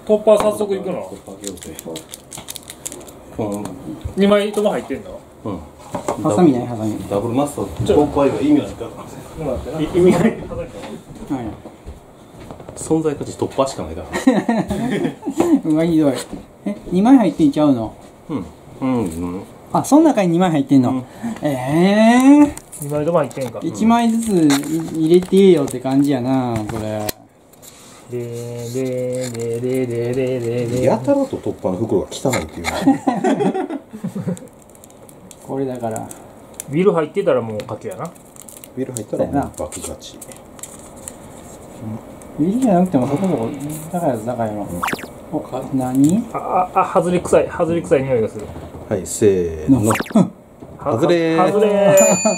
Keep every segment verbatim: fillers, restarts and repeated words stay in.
突破早速いくの？ 突破業態。 にまいとも入ってんの？ うん。 ハサミないハサミ。 ダブルマスター突破以外意味ないから。 意味ない。 はい。 存在価値突破しかないから。 うわひどい。え、にまい入ってんちゃうの？ うんうんうん。 あ、その中ににまい入ってんの？ うん、 ええー。にまいとも入ってんか。 いちまいずつ入れてよって感じやな、これ。 でーでーでーでーでーでーでーでー。 やたらと突破の袋が汚いっていう。 これだから。 ビル入ってたらもう勝ちやな。 ビル入ったらもう爆勝ち。 ビルじゃなくてもそこそこ高いやつ高いの。お、何？ ああ、外れ臭い、外れ臭い匂いがする。 はい、せーの。外れー。 外れー。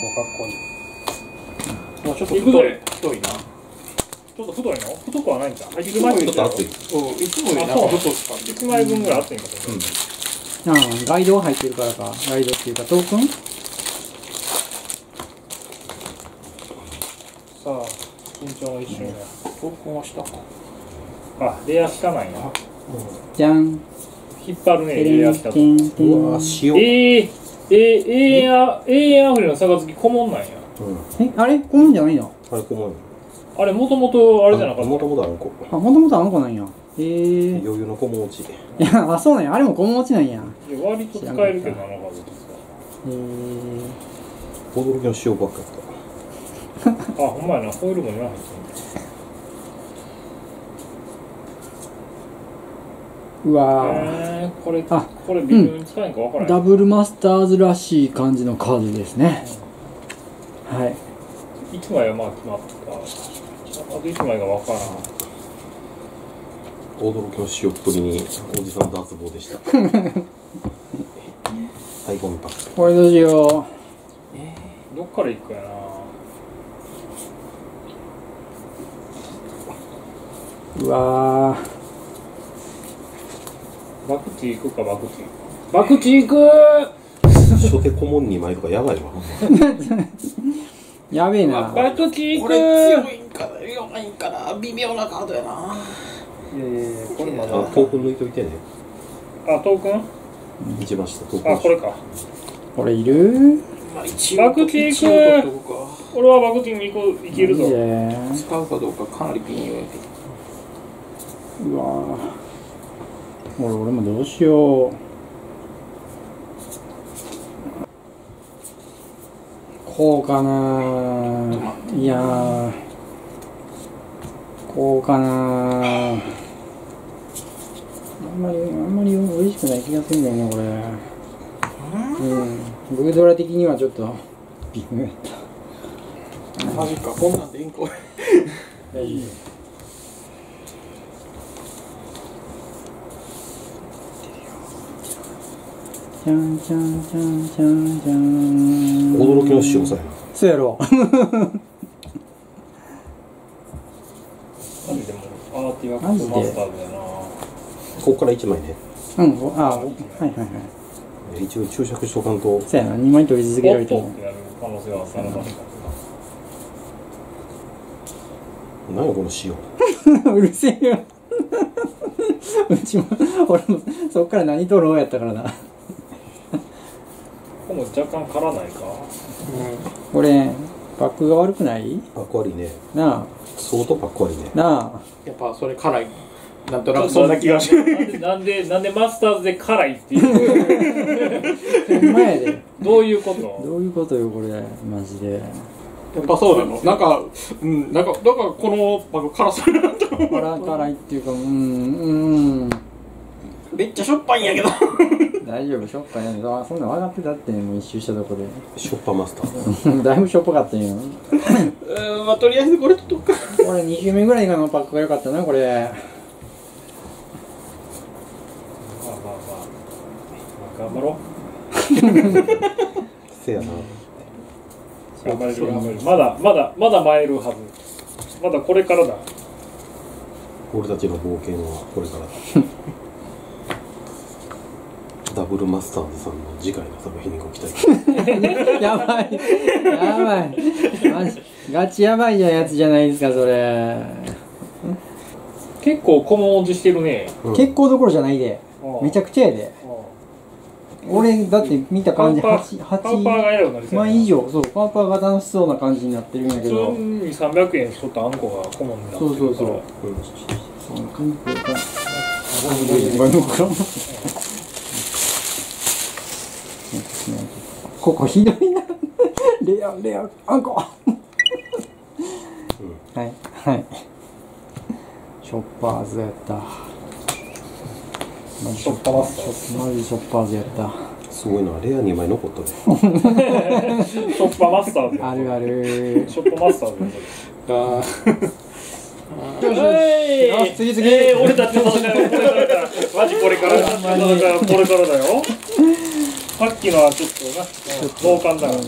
もうちょっと太い、太いな。ちょっと太いの？太くはないんだ。入ってる前にちょっと熱い。うん、いつもよりなんか太い。一枚分ぐらい熱いんかと思う。 うん、ガイド入ってるからか。ガイドっていうかトークン？ さあ、緊張の一瞬や。トークンは下か。あ、レア下なんや。 じゃん。 引っ張るね、レア下と。 うわ塩。 えー、えー、えー、あ、えー、アフリの杯小門なんや。 うん、え、あれ小門じゃないの？ あれ小門。 あれもともとあれじゃなかった。 もともとあの子。 あ、もともとあの子なんや。へえ。 余裕の小門落ち。 いや、あ、そうなんや。あれも小門落ちなんや。 割と使えるけどな、あの数ですか。 へえ。 驚きの塩ばっかやった。 あ、ほんまやな、ホイールもにまい入ってる。うわー。 えー、これ、 あ、 これ微妙に使えんか分からない、 ダブルマスターズらしい感じのカードですね。うん、はい。 いちまいはまあ決まった。あといちまいが分からん。 驚きの塩っぷりにおじさん脱帽でした。最後のパック。 これどうしよう。えー、どっから行くかやな。 うわー。バクチ行くか、バクチ。バクチ行くー初手顧問にまいとかやばいわ。 やべえな。 バクチ行く。 これ強いんか弱いんかな、微妙なカードやな。 いやいやいや、これまだ。 あ、トークン抜いといてね。 あ、トークン一番下トークン。 あ、これか。 これいる？ まあ、一バクチ行く。俺はバクチに行こう、行けるぞ。 使うかどうかかなり微妙やけど。 うわぁ、俺俺もどうしよう。こうかなぁ。いやー、こうかなぁ。あんまりあんまり嬉しくない気がするんだよね、これ。うん、グードラ的にはちょっと微妙やった。 マジか、こんなんでいいんこれ。 いい。じゃんじゃんじゃんじゃんじゃん。 驚きの塩さやな。 そうやろ。 マジでもアーティワクスマスターだよな。 ここからいちまいね。 うん、あ、はいはいはい。 一応注釈しとかんと。 そうやな、にまい取り続けられても。 おっとってやる可能性はさらばしか何やこの塩。 うるせえよ。うちも、俺もそっから何取ろうやったからな。 ここも若干辛ないか。 これ、パックが悪くない？ パック悪いね。 なあ。 相当パック悪いね。 なあ。 やっぱそれ辛い。なんとなくそんな気がします。 なんで、なんでマスターズで辛いっていう。 ほんまやで。 どういうことどういうことよ、これ。マジで。 やっぱそうなの。なんか、うん、なんか、だからこのパック辛そうやなと思う。 辛辛いっていうか、うん、うん。 めっちゃしょっぱいんやけど。 大丈夫、しょっぱいやん。あ、そんなん分かってたって、もう一周したとこで。 しょっぱマスター。 だいぶしょっぱかったんよ。 うん、まあとりあえずこれ取っとくか。 これに周目ぐらいのパックが良かったな、これ。 まあまあまあ。頑張ろう。 せやな。 頑張れる頑張れる。まだ、まだ、まだ参るはず。まだこれからだ。 俺たちの冒険はこれからだ。ダブルマスターズさんの次回の作品にご期待。 やばい。やばい。マジガチやばいやつじゃないですか、それ。 結構小文字してるね。 結構どころじゃないで。めちゃくちゃやで。俺だって見た感じはち、はちまい以上、そう、パーパーが楽しそうな感じになってるんやけど。 普通にさんびゃくえんしとったあんこが顧問になってるから。そうそうそう。その感じか。 ここひどいな。レア、レア、あんこ。はい、はい。ショッパーズやった。 マジショッパーズマジショッパーズやった。 すごいな、レアにまい残ったね。 ショッパーマスターズ。 あるある。 ショッパーマスターズ。 ああ。次次。えー、俺たちの戦いはこれからだ。マジこれからだ。マジこれからだよ。さっきのはちょっとな、脳幹だから。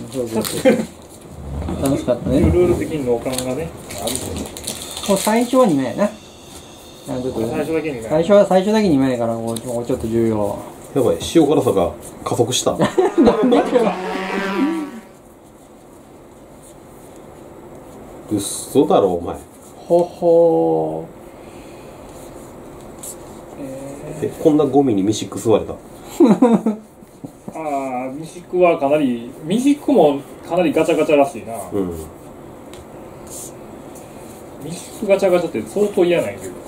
楽しかったね。 ルール的に脳幹がね、あるもう最初はにまいやな。最初だけに最初は最初だけにまいやから、もうちょっと重要。 やばい、塩辛さが加速した。嘘だろお前。 ほほー。え、こんなゴミにミシック吸われた。 ああ、ミシックはかなり、ミシックもかなりガチャガチャらしいな。うん。ミシックガチャガチャって相当嫌なんやけど。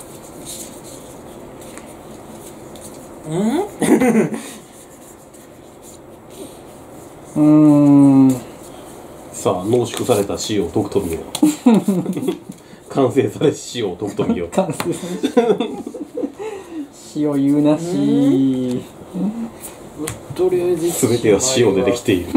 うん。うーん。 さあ、濃縮された塩を解くとみよう。完成された塩を解くとみよう。完成された塩言うなし。 とりあえず全ては塩でできている。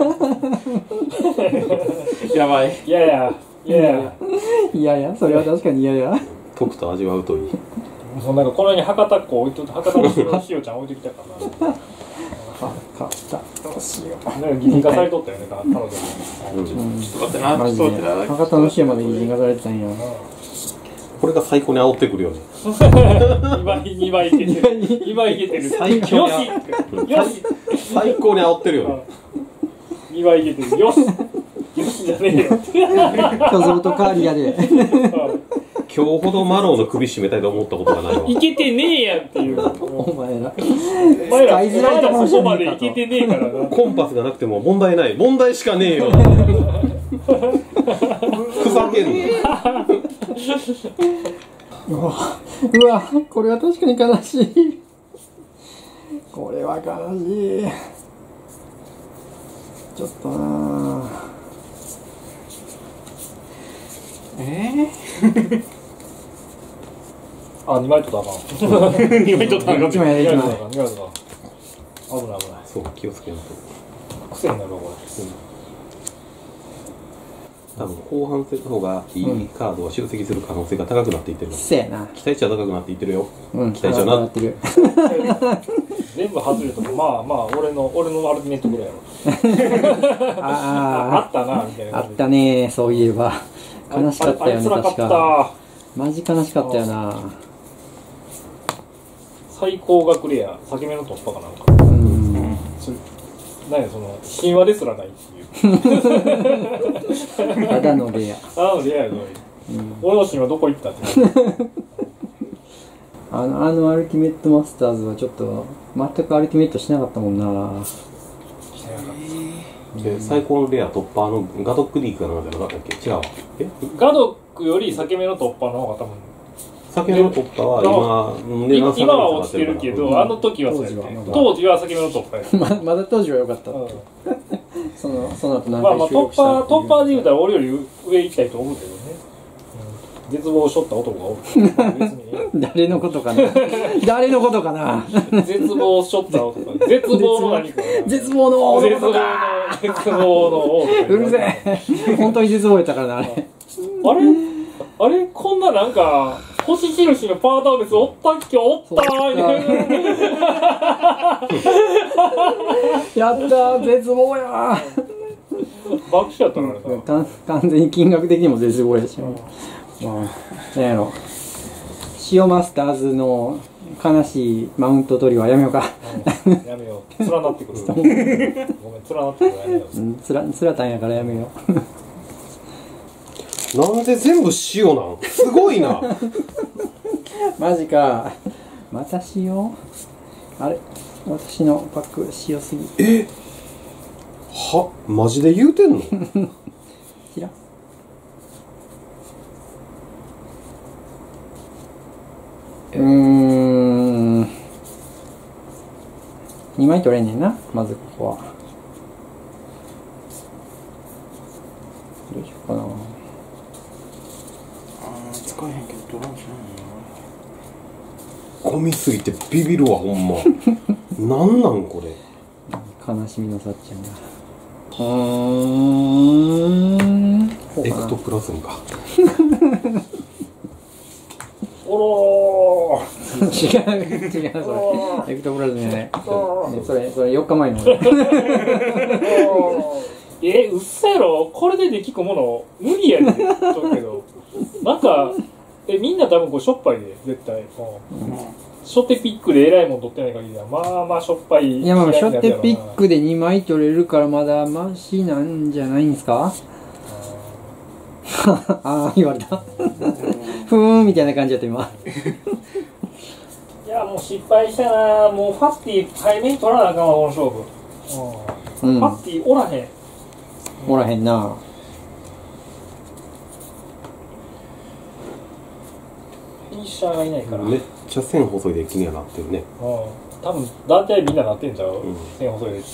やばい。 いやいやいやいやいやいや、それは確かに嫌や。 解くと味わうといい。 そんなんかこの辺に博多っ子置いといて、博多の塩ちゃん置いてきたからな。 博多塩。なんか擬人化されとったよね、彼女に。 ちょっと待ってな、 マジで。博多の塩まで擬人化されてたんや。 これが最高に煽ってくるよね。 にばい、にばいいけてる。にばいいけてる。 最強に。よし最高に煽ってるよね。 にばいいけてる。よしよしじゃねえよ。 巨像とカーリアで。 今日ほどマローの首絞めたいと思ったことがないわ。 いけてねえやんっていう。 お前ら。 お前ら、お前らそこまでいけてねえからな。 コンパスがなくても問題ない。問題しかねえよ。ふざけんな。 うわ、うわ、これは確かに悲しい。これは悲しい。ちょっとなぁ。 えー、あ、にまいとったらあかん。にまいとったらあかん。 いちまいやでいちまい。 危ない危ない。 そう、気をつけないと。 癖になるわ、これ。 多分後半戦の方がいいカードは集積する可能性が高くなっていってる。 そうやな。 期待値は高くなっていってるよ。 うん、 期待値はなってる。 全部外れたとまあまあ俺の俺のアルティメットぐらいやろ。ああ、あったなみたいな。 あったね、そういえば。悲しかったよね、確か。マジ悲しかったよな。 最高額レア、裂け目の突破かなんか。うん。何やその神話ですらないっていう。 ただのレア。 ただのレアやのに。俺の神話どこ行ったって。 あのあのアルティメットマスターズはちょっと全くアルティメットしなかったもんな。 しなかった。 で最高のレア突破のガドックリークかなんかじゃなかったっけ？違うわ。え？ ガドックより裂け目の突破の方が多分。 裂け目の突破は今今は落ちてるけど、あの時はそうやって。当時は裂け目の突破や。 ままだ当時は良かった。そのその後何回収録した。まあまあ突破突破で言うたら俺より上行きたいと思うけどね。絶望をしょった男がおる。 誰のことかな。誰のことかな。 絶望をしょった男。絶望の何か。 絶望の絶望の絶望の男。 うるせえ。本当に絶望やったからなあれ。 あれあれこんななんか星印のパーターですおったっけおったーやったー絶望やー。爆笑やったからな。完全に金額的にも絶望やし。まあ、なんやろ。塩マスターズの悲しいマウント取りはやめようか。 うん、やめよう。連なってくる。ごめん、連なってくるやめよう。 うん、つら、つらたんやからやめよう。 なんで全部塩なん？すごいな。 マジか。また塩？あれ私のパック塩すぎ。 えはマジで言うてんの？ 知らん。うーん。にまい取れんねんな、まずここは。どうしようかな。 あー使えへんけどどうなんしよゴミすぎてビビるわほんま。なんなんこれ。 悲しみのさっちゃんが。うーん。こうかなエクトプラズムか。 おろー違う違うそれエクトプラズムじゃない。それそれよっかまえの。 え、うっそやろ、これでできくもの無理やでと思うけど、なんかえみんな多分これしょっぱいで絶対、うん、ショテピックでえらいもん取ってない限りはまあまあしょっぱい。 いやまあショテピックでにまい取れるからまだマシなんじゃないんすか。ああ言われた。ふーんみたいな感じだった今。 いやもう失敗したな。もうファッティ早めに取らなあかんわこの勝負、うん、ファッティおらへんおらへんな。 フィニッシャーがいないからめっちゃ線細いで気にはなってるね。 うん、多分大体みんななってんちゃう、うん、線細いで。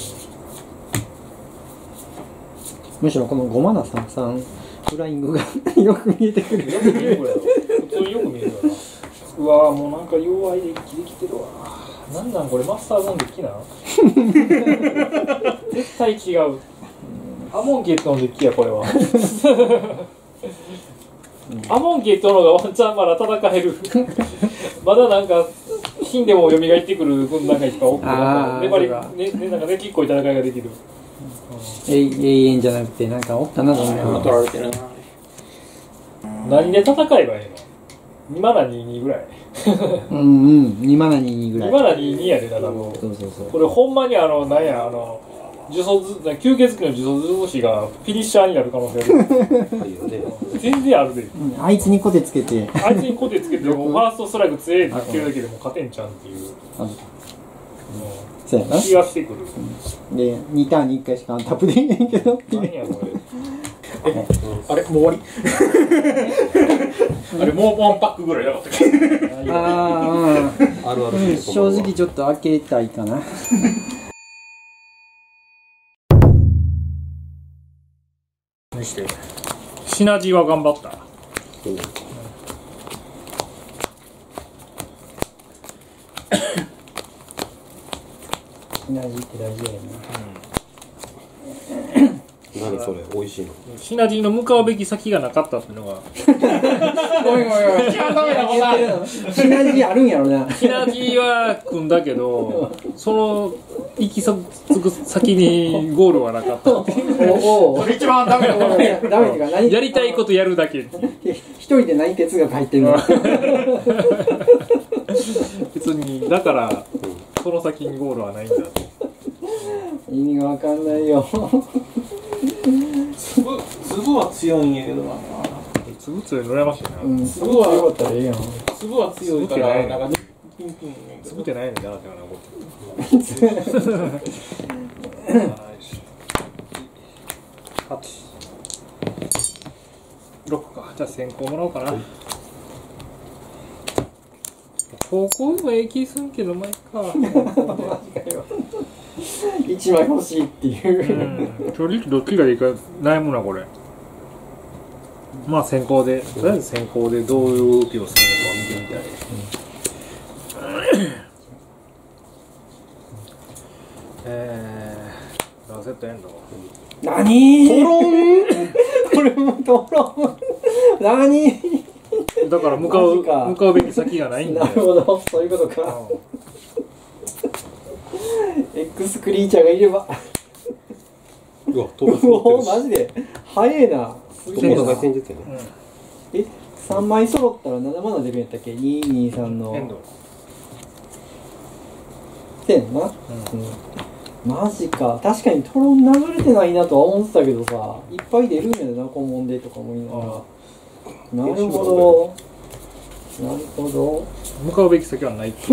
むしろこのごマナさんさんフライングがよく見えてくる。 よく見えるこれ普通によく見えるよな。うわーもうなんか弱いデッキできてるわ。なんなんこれマスターゾーンデッキなん絶対違う。アモンゲットのデッキやこれは。アモンゲットの方がワンチャンまだ戦える。まだなんか死んでも蘇ってくる分なんかいっぱい多くて粘りねねなんかね結構戦いができる。 永遠じゃなくてなんかおったなと思う。 取られてるな。 何で戦えばいいの？にマナにじゅうにぐらい。 うんうんにマナにじゅうにぐらい。 にマナにじゅうにやでだからもう。そうそうそう。これほんまにあのなんやあの呪詛吸血鬼の呪詛術師がフィニッシャーになる可能性ある。全然あるで、うん。 あいつにコテつけて。 あいつにコテつけてもうファーストストライク強いって言ってるだけでも勝てんちゃうっていう。 そうやな。 気がしてくる。 でにターンにいっかいしかアンタップできないけど。 何やこれ。 え、あれもう終わり？あれもうワンパックぐらいなかったっけ？ ああ、あるある。正直ちょっと開けたいかな。 にしてシナジーは頑張った。 シナジーって大事やな。 何それ美味しいの？ シナジーの向かうべき先がなかったっていうのが。 ごめんごめんごめん。一番ダメなことだ。シナジーあるんやろな。 シナジーは組んだけど、その行き着く先にゴールはなかった。おお。 それ一番ダメなことだ。 ダメってか何？ やりたいことやるだけ。 一人で何哲学入ってるの？ 別にだからその先にゴールはないんだ。 意味がわかんないよ。 粒粒は強いんやけどな。 粒強いの羨ましいな。 うん、粒は良かったらええやん。 粒は強いからなんか粒ってないのだってな思って。はち、ろくか。じゃあ先行もらおうかな。高校もええ気すんけど前か。 一枚欲しいっていう。 うん、正直どっちがいいか悩むなこれ。まあ先行で、とりあえず先行でどういう動きをするのか見てみたい。うん、えー、ラセットエンド。 何？トロン？これもトロン。何？ だから向かう向かうべき先がないんだよ。 なるほど、そういうことか。うん、X クリーチャーがいれば。 うわ、飛ばす。 おお、マジで早いな。すげえな。 戦術やね。 え、さんまい揃ったらななマナ出るんやったっけ？に、に、さんの。 エンド。 せんな。うん。うん、マジか。確かにトロン流れてないなとは思ってたけどさ、いっぱい出るんやでな、顧問でとか思いながら。なるほど。 なるほど。 向かうべき先はないって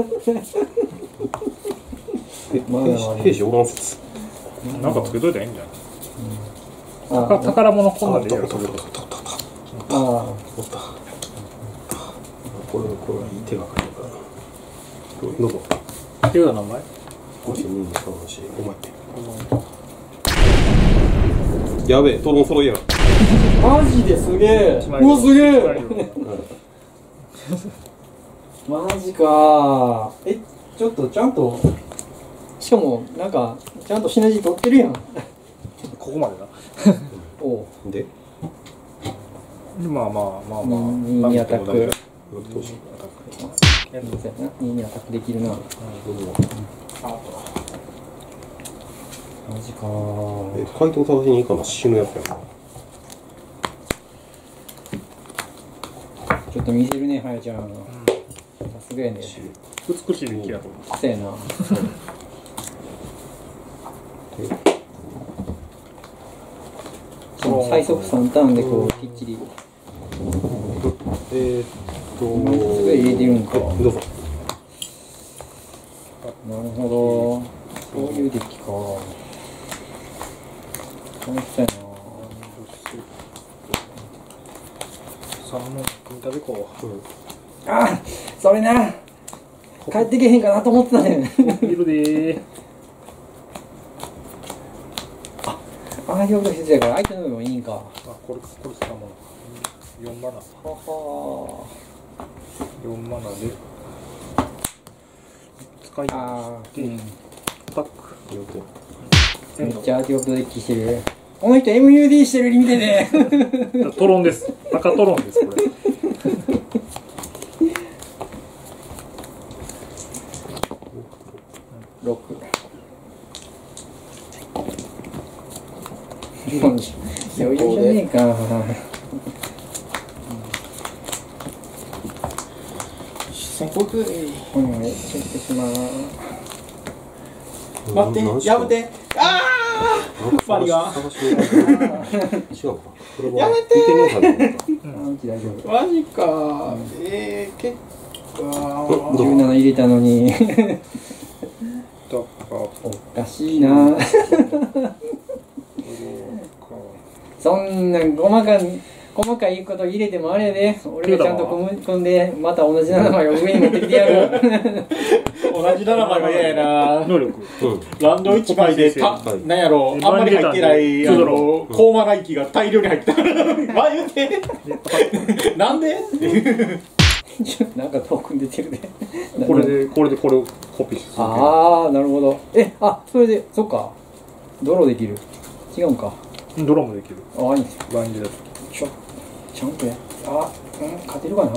まだある兵士おらん説。 なんかつけといたらいいんじゃないあ宝宝物こんなんでいいやろおったおったおったおったおったあおったこれこれはいい手がかりだからどうぞっていう名前ごしにさんしお前やべえトロン揃いやがマジですげえ。 一枚うわすげえ。 うんマジかー。え、ちょっとちゃんと、しかもなんかちゃんとシナジー取ってるやん。 ここまでだおう。 でまあまあまあまあうんにアタック。 どうしよそうやな。ににアタックできるな。 うマジかー。 え回答探しに行かな死ぬやつやなちょっと見せるね、はやちゃん。さすがやね。 美しい出来やとそうやな。そう最速さんターンでこうきっちり。 えーっと今すぐ入れてるんか。 どうぞなるほど。そういうデッキか。楽しそうや三の組み立てこうな。あ、それな。帰ってけへんかなと思ってたねん。 いるでーああいうこと必要やから相手の部分もいいんか。はあこれこれ使うもの四マナは四マナで使いああ、うん。 アタックめっちゃアーティオプトデッキしてる。この人 エムユーディー してる見てね。 トロンです赤トロンですこれろく。余裕じゃねえか。 先行くお願いチェックします。 待ってやめてあマリが探しに行かない違うかこれはやめて見てみようかなあうち大丈夫。 マジかえー、結構じゅうなな入れたのに。 とかおかしいな。そんな細かい細かいこと入れてもあれで、俺がちゃんと組む組んでまた同じななまいを上に持ってきてやる。 同じななまいが嫌やな能力うんランドいちまいでた、 はいなんやろあんまり入ってないあのコーマナイキが大量に入ったまあ言うてなんでなんかトークン出てるね。 これでこれでこれをコピーするああ、なるほど。え、あ、それで、そっか。ドローできる。違うんか。 ドローもできるああ、いいです。 バンジーだちょ、ちゃんとや。あ、うん、勝てるかな。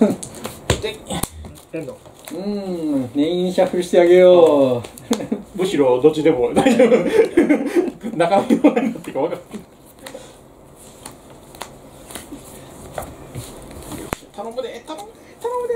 エンドうーん、念にシャッフルしてあげよむしろどっちでも大丈夫中身の何になっていいか分かんない頼むで頼むで頼むで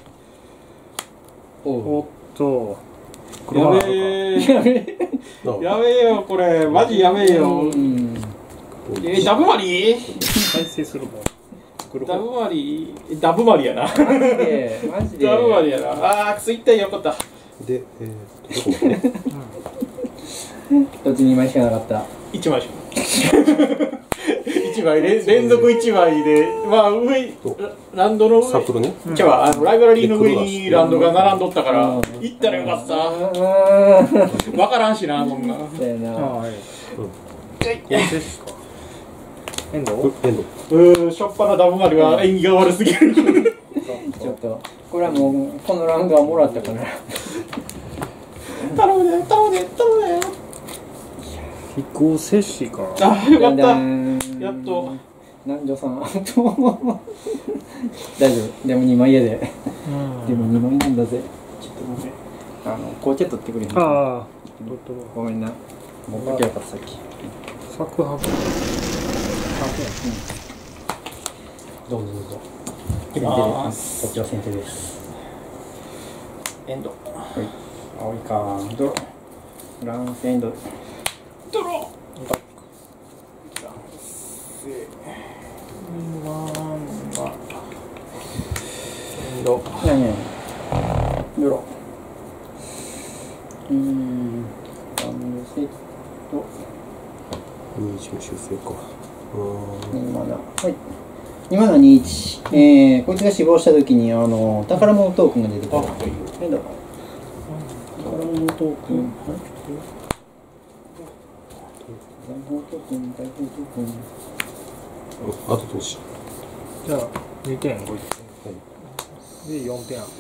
う。おう。 おっとやべえやべえよこれマジやべえようん。 えー、ダブマリー再生するもん作るダブマリーダブマリやなマジで、マジで。 ダブマリやなあーツイッターよかったでえーっとどこまでどっちにまいしかなかった。 いちまいしかいちまい連連続いちまいでまあ上ランドの上サークルねじゃああのライブラリーの上にランドが並んどったからうん行ったらよかったあ分からんしなそんなあ、だよな。 はいこれですかエンドうエンドうーしょっぱなダブマリは縁起が悪すぎるちょっと、これはもう、このランガーもらったかな。 頼むで頼むで頼むで飛行摂氏かあよかったんやっと。 南條さん。大丈夫。でもにまいやで。でもにまいなんだぜ。ちょっとごめん。あの、紅茶取ってくれへん。 ああごめんな。持ってきゃよかった、さっき。 作白どうぞどうぞ。先手で、 あーこっちは先手です。 エンドはい。青いか。ドロ。フランスエンド。 ドロード。 何々ドロー。うーん。ランドセット。 二重修正か。 にマナ。はい。にマナにいち。えー、こいつが死亡したときに、あの、宝物トークンが出てくる。はい、どうぞ。宝物トークン。はい。大砲トークン、大砲トークン。 あと投資。 じゃあ、にてん、ごいてん。で、よんてんあって。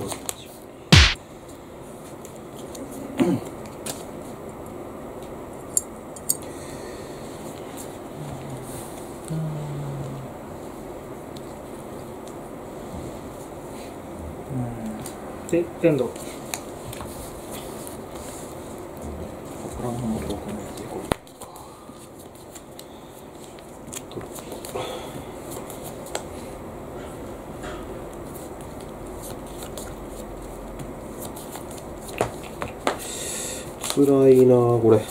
で、エンド。 辛いなこれ。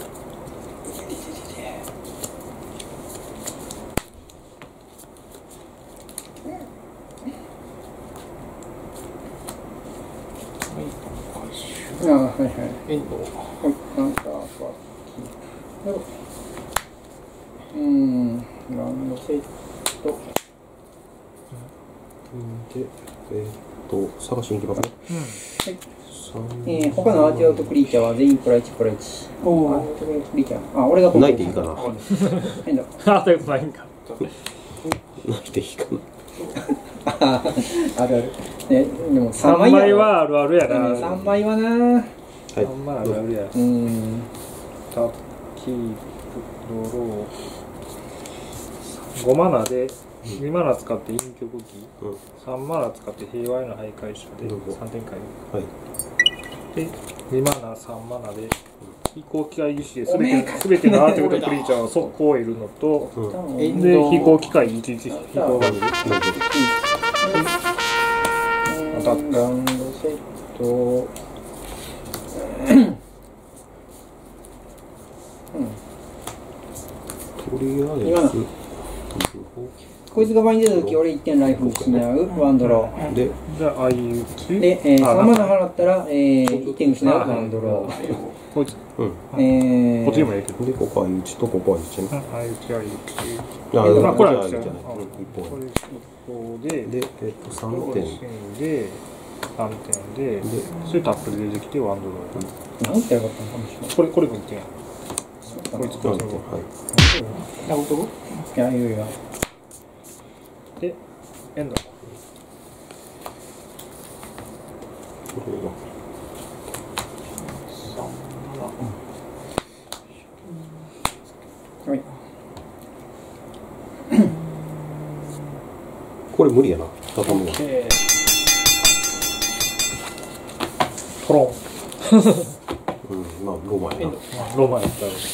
ああ、はいはい。 エンド。 はい、なんか、うーん、ランドセット。 で、えーっと、探しに行きますね。 うん。 はい。えー、他のアーティアウトクリーチャーは全員プラいちプラいち。おお。アーティアウトクリーチャー。あ、俺が泣いていいかな。 変だ。 あ、そういうことないんか。 泣いていいかな。 ああるある。ね、でもさんまいはあるあるやな。 さんまいはな。 はい。 さんまいあるあるや。 うーん。 タッキープドロー。ごマナでにマナ使って陰極技、 うん、 さんマナ使って平和への徘徊者でさんてん回はい。 でにマナさんマナで飛行機械技師で全て全てのアーティファクトクリーチャーを速攻を得るのと、 うん、 で飛行機械いちいち飛行が出る。 またランドセット。 とりあえずこいつが場に出た時俺いってんライフ失うワンドローで、 じゃあ相打ちで、えー、さんマナ払ったら、えー、いってん失うワンドロー。 こいつ、 うん、 えー、こっちにもいいけど、 で、ここは相打ちとここは相打ちね。 相打ち相打ち。 ああ、 これは相打ちじゃない。一本。 これ一方で、 で、えっと、さんてん。 で、さんてんで、で、それタップで出てきてワンドロー。 なんてやかったのかもしれない。 これ、これもいってんや。こいつ、こいつ。はい。あ、本当？いや、いいよ。 で、エンド。 はい。 これ無理やな。畳むわ。 トロン。 うん、まあ、ロマンやな。 ロマンやったら。はい。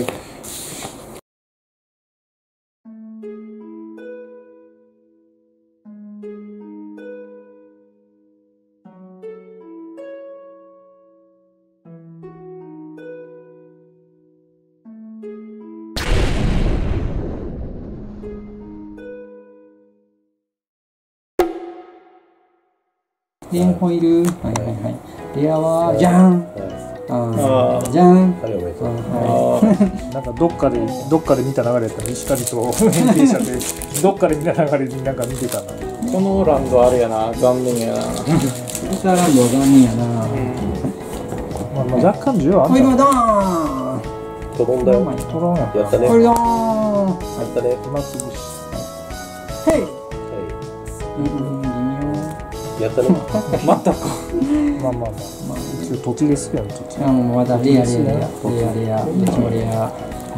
レンホイール、はいはいはい。レアは、じゃん。ああ、じゃん。 なんかどっかで、どっかで見た流れやったら、石狩と変形者で、どっかで見た流れになんか見てたな。 このランドあれやな、残念やな。 スリサーランドは残念やな。 まあ、まあ、若干需要あるんホイールじゃない。 はトロンだよ。 トロンやった。 やったね。 ドーン。ホイールドーン。 やったね。 今すぐし。 ヘイ。 はうん、微妙。 い。やったね。 またか。まあまあまあ、まあ、一応土地ですけどね、土地。 あ、もうまたレアレアレアレアレアどっちもレア。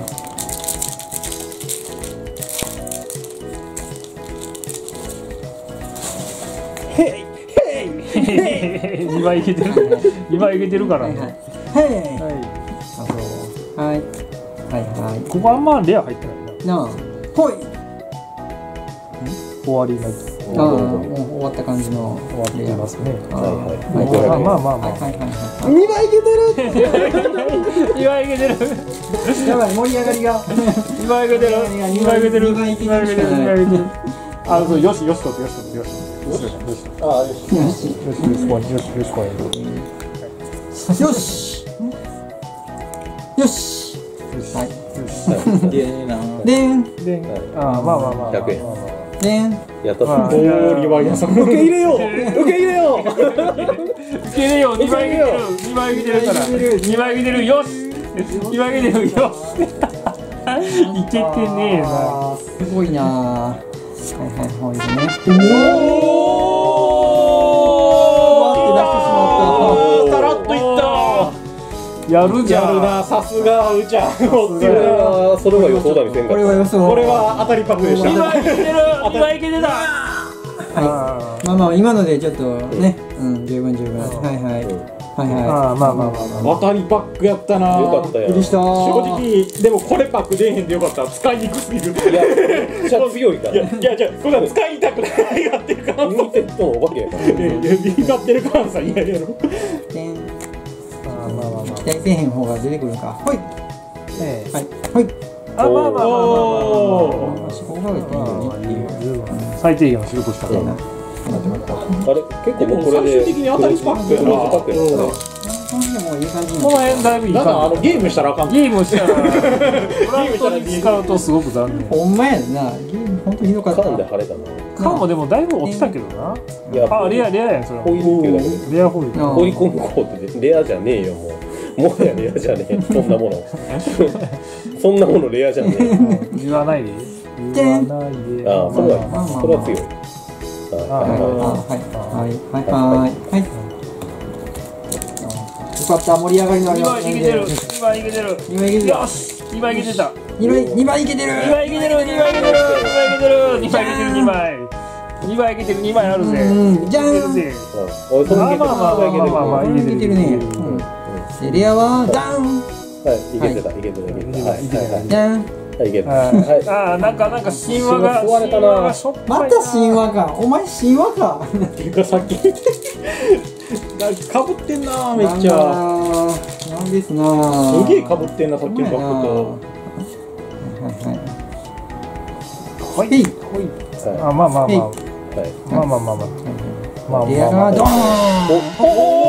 にばいいけてる。にばいいけてるからね。 はい。 はい。 あ、そう。はい。はいはい。 ここあんまレア入ってないな。 なあ。ほい。 終わりになってああ、もう終わった感じの終わってますね。 ああ、 はいはいまあまあまあまあ。 はいはいはい。にばいいけてる。 にばいいけてる。 やばい、盛り上がりが。 にばいいけてる。にばいいけてる。にばいいけてる。にばいいけてる。あ、そう、よしよしとってよしとってよし。 ああ、よし。 よし。 よし、よし、こい、よし、よし、こい。 よし。よし。はい。 でなでん。 で、ああ、まあまあまあ。 ひゃくえん。 でん。 やったまあぞ。 おーリバイアさん受け入れよう受け入れよう受け入れよう、にばい来てる、にばい来てるから。にばい来てる、よし。にばい来てる、よし。いけてねえな。 あーすごいな。はいはいはいね。 おーさらっといったやるじゃん。 やるなさすがうちゃんそれは、それは予想だにせんかこれは予想。 これは当たりパックでしたにばい来てる、にばい来てた。 はい。まあまあ今のでちょっとね、うん十分十分。はいはいはいはい。 ああ、まあまあまあまあ。 当たりパックやったなよかったよ。 びっくりした。 正直でもこれパック出えへんでよかった使いにくすぎるいや、めっちゃ強いから。 いやいやじゃこれは使いたくないやってるからユニテッドのお化けやから。 ビガってるからさ嫌やろでん。 ああ、まあまあまあ。 期待せえへん方が出てくるか。ほい。 ええ。 はいはい。 あ、まあまあまあまあまあまあ。 しょうがないっていいよねっていう。 十分最低限は仕事したからな。 あれ、結構もうこれで。 最終的に当たりパックやなクローズパックやったね。 この辺もいい感じにこのなって辺だいぶいいなんかあ感のゲームしたらあかんじ。ゲームをしたら、フラットに使うとすごく残念。 ほんまやな。ゲームほんとひどかった。 カンで晴れたな。 カンもでもだいぶ落ちたけどな。 いや、 あ、レアレアやん、それホイールっていうだけで。 レアホイール。 あ放り込むコートでレアじゃねえよ、もう。もはやレアじゃねえ。そんなもの。そんなものレアじゃねえ。 言わないで。言わないで。 ああ、それは、それは強い。 あはいはいはいはいはい。よかった盛り上がりのあるにばいいけてる。にばいいけてる。 にばいいけてるよし。にばいいけてた。 にばいにばいいけてるにばいいけてる。にばいいけてる。にばいいけてる。にばいいけてる。にばい。にばいいけてる。にばいあるぜ。 うんじゃんいけるぜ。 おい、そのまあまあまあまあまあまあまあいけてるねうんでレアはダンはい、いけてた、いけてた、いけてた。はい、はい、 ダンはい、いけてた。 あはい。 ああ、なんかなんか神話が神話壊れたな神話がしょっぱいなまた神話かお前神話かっていうかさっきなんかかぶってんなめっちゃなんですなすげえかぶってんなさっきのバッグとはいはいはいへいあ、まあまあまあはい。 まあまあまあまあまあレアがドーン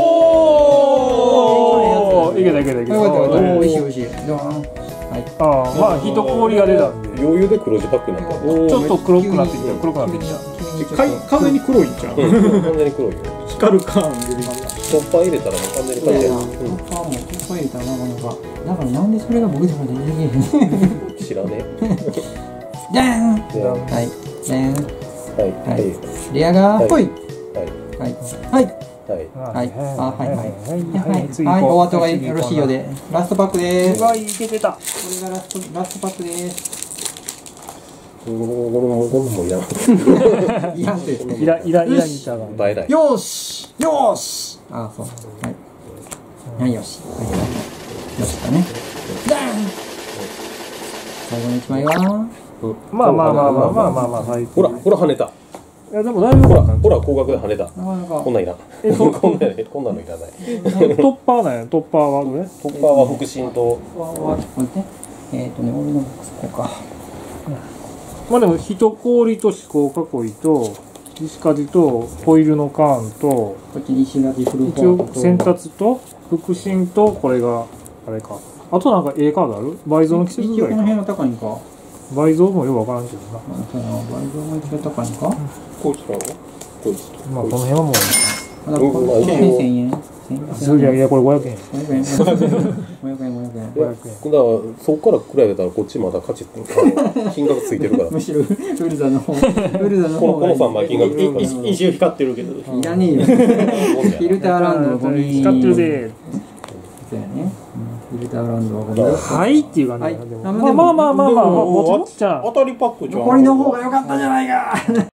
おおいけたいけたいけたよかったよかったあおいしいおいしいドーンはいあ、まあ一氷が出たんで余裕で黒字パックになった。 ちょっと黒くなってきた黒くなってきたかい完全に黒いんちゃう完全に黒いよ。 光る感出てきたトッパー入れたらもう完全にそうやな書いてあトッパーもトッパー入れたらなかなかだからなんでそれが僕とかでできへんる。知らねダーンえ。でははいダーンはい、 ははいい、 レアがほいはい、 はいはいはい。 はいあはいはいはいはい次はい、お後が次よろしいようで。ラストパックです。こにばいいけてたれがラスト、ラストパックです。 これも、こんなもんいらん。 いやんて。 いらいらいらにたが映えない。 よーしよーしあ、そう。はい。はい、よし。はい、はい。よしだね。ダーン最後の一枚はまあまあまあまあまあまあまあ最ほら、ほら跳ねた。 いやでもだいぶほら、ほら、高額で跳ねた。 なかなかこんなんいらん。 えそこんなん、こんなのいらない。 トッパーなんやトッパーはどれトッパーは腹心と、 わわ待って。えっとね、俺のボックスこうか。 まあでも一氷と思考囲いと石鍛とホイールのカーンとこっちに石垣フル一フォークと。 応先達と腹心とこれがあれかあとなんか A カードある倍増の季節一応この辺ぐらいかは高いんか。 倍増もよくわからんけどなあそうなの倍増が一番高いんか。 こいつらはこいつと。 まあこの辺はもうまだこうんまあれ千円。千円。 いやいやこれごひゃくえんごひゃくえん。ごひゃくえん。ごひゃくえん。 いや、だから、そこから比べたらこっちまだ価値、金額ついてるから。 むしろウルザの方、ウルザのこの、 方このさんまい金額ついてるから。 い一瞬光ってるけどいらねえよ。フィルターランドのゴミ。 光ってるでそうやね。フィルターランドはゴミ。 はいっていう感じだなはいでもまあまあまあまあまあもちもっちゃん当たりパックじゃん残りの方が良かったじゃないか。